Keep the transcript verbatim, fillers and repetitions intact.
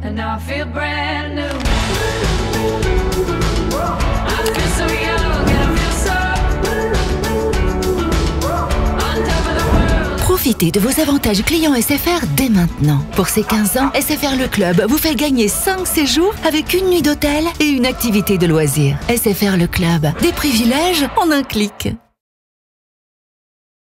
and now I feel brand new. I feel so young and I feel so on top of the world. Profitez de vos avantages clients S F R dès maintenant. Pour ces quinze ans, S F R Le Club vous fait gagner cinq séjours avec une nuit d'hôtel et une activité de loisirs. S F R Le Club, des privilèges en un clic.